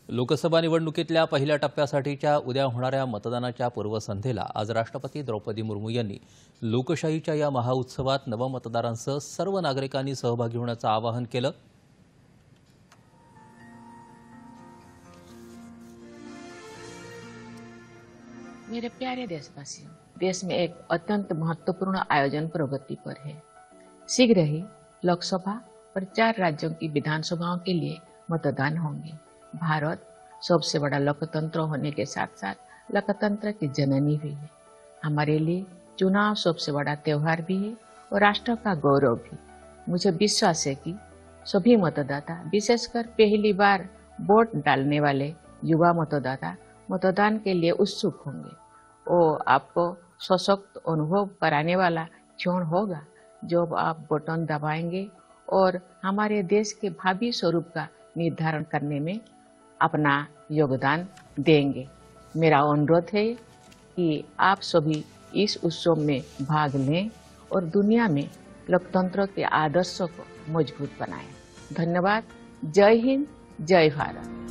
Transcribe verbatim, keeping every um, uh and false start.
लोकसभा निवडणुकीतल्या पहिल्या टप्प्यासाठीच्या उद्या होणाऱ्या मतदानाच्या पूर्वसंध्येला आज राष्ट्रपती द्रौपदी मुर्मू यांनी लोकशाहीच्या या महाउत्सवात नवमतदारांसह सर्व नागरिकांनी सहभागी होण्याचं आवाहन केलं। मेरे प्यारे देशवासियों, देश में एक अत्यंत महत्वपूर्ण आयोजन प्रगति पर है। शीघ्र ही लोकसभा और चार राज्यों की विधानसभाओं के लिए मतदान होंगे। भारत सबसे बड़ा लोकतंत्र होने के साथ साथ लोकतंत्र की जननी भी है। हमारे लिए चुनाव सबसे बड़ा त्योहार भी है और राष्ट्र का गौरव भी। मुझे विश्वास है कि सभी मतदाता, विशेषकर पहली बार वोट डालने वाले युवा मतदाता मतदान के लिए उत्सुक होंगे। वो आपको सशक्त अनुभव कराने वाला क्षण होगा जब आप बटन दबाएंगे और हमारे देश के भावी स्वरूप का निर्धारण करने में अपना योगदान देंगे। मेरा अनुरोध है कि आप सभी इस उत्सव में भाग लें और दुनिया में लोकतंत्र के आदर्शों को मजबूत बनाएं। धन्यवाद। जय हिंद, जय भारत।